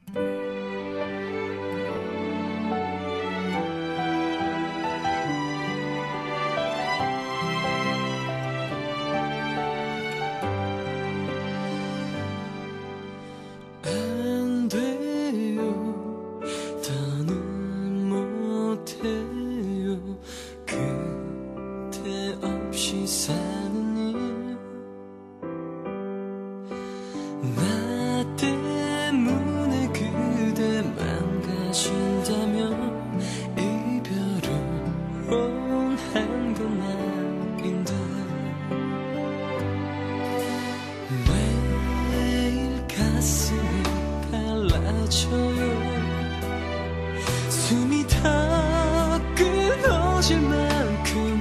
숨이 다 끊어질 만큼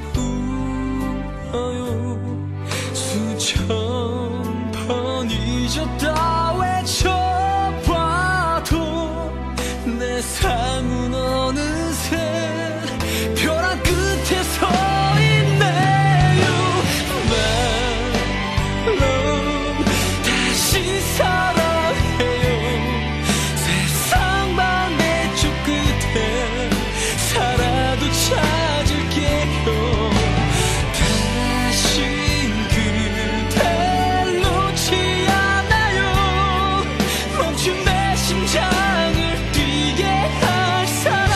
울어요. 수천 번 잊었다 외쳐봐도 내 삶은 어느새 벼랑 끝에 서 있네요. 말로 다시 사랑해요. 세상 반대쪽 끝에 살아도 찾을게요. 다신 그댈 놓지 않아요. 멈춘 내 심장을 뛰게 할 사람.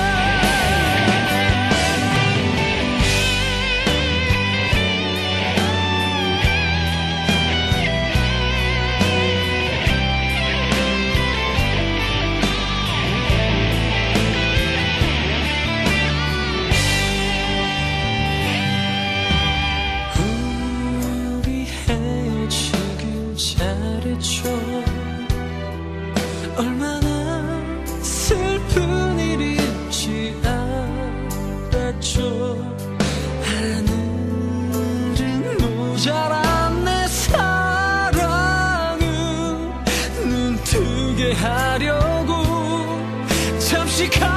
우리 헤어지길 잘했죠. 얼마나 슬픈 일인지 알았죠. 하늘은 모자란 내 사랑을 눈뜨게 하려고 잠시